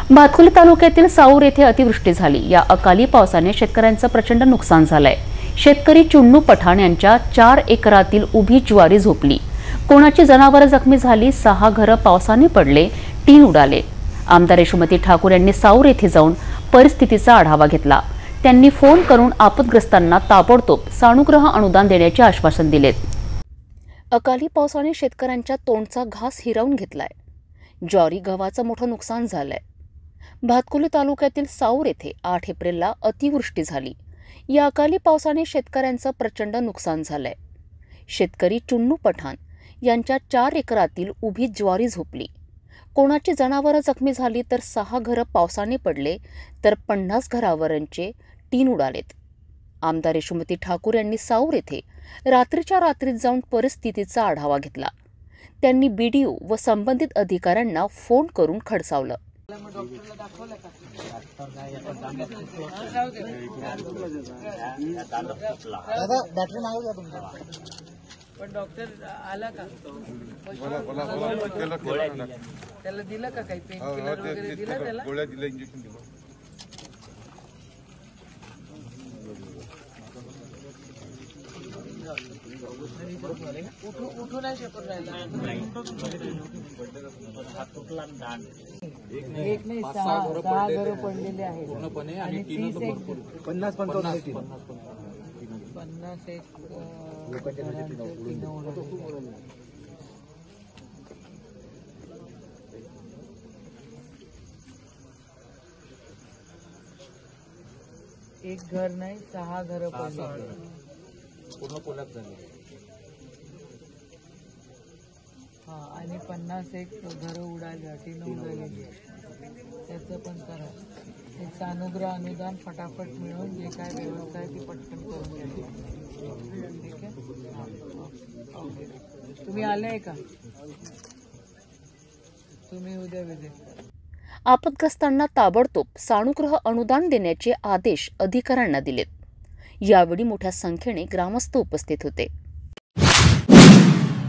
भातकुली तालुक्यातील साऊर येथे अतिवृष्टी झाली। या अकाली पावसाने शेतकऱ्यांचं प्रचंड नुकसान झालंय। शेतकरी चुन्नू पठाण यांच्या 4 एकरातील उभी ज्वारी झोपली। कोणाची जनावरं जखमी झाली, 6 घरं पावसाने पडले, 3 उडाले। आमदार यशोमती ठाकूर यांनी साऊर येथे जाऊन परिस्थितीचा आढावा घेतला। त्यांनी फोन करून आपदग्रस्तांना ताबडतोब सानुग्रह अनुदान देण्याचे आश्वासन दिले। अकाली पावसाने शेतकऱ्यांच्या तोंडचा घास हिरावून घेतलाय। ज्वारी गव्हाचं मोठं नुकसान झालंय। भातकुली तालुक्यातील साऊर येथे 8 एप्रिलला अतिवृष्टी झाली। या अकाली पावसाने शेतकऱ्यांचं प्रचंड नुकसान झालंय। शेतकरी चुन्नू पठाण यांच्या 4 एकरातील उभी ज्वारी झोपली। कोणाची जनावरं जखमी झाली तर 6 घरं पावसाने पडले, तर 50 घरावरांचे 3 उडालेत। आमदार यशोमती ठाकूर यांनी साऊर येथे रात्रीच्या रात्रीत जाऊन परिस्थितीचा आढावा घेतला। त्यांनी बीडीओ व संबंधित अधिकाऱ्यांना फोन करून खडसावलं। पण डॉक्टर आला का? त्याला दिलं का काही पेन किलर वगैरे दिलं त्याला? गोळ्या दिल्या, इंजेक्शन दिलं। उठू नाही शकत राहिला। एक नाही 6 घरं पडलेले आहेत पूर्णपणे आणि 50-55 एक घर नाही 6 घरं पडले, पूर्ण पोलात झाले। हा, आणि 51 घरं उडाली, 3 उडाली। त्याचं पण करा, एक सानुग्रह अनुदान फटाफट मिळून जे काय व्यवस्था आहे ती पटकन करून घ्या। ठीक आहे, तुम्ही आले का? तुम्ही उद्या विजिट करा। आपदग्रस्तांना ताबडतोब सानुग्रह अनुदान देण्याचे आदेश अधिकाऱ्यांना दिलेत। यावेळी मोठ्या संख्येने ग्रामस्थ उपस्थित होते।